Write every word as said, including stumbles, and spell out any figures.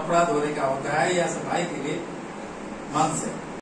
कपड़ा धोने का होता है या सफाई के लिए मन से।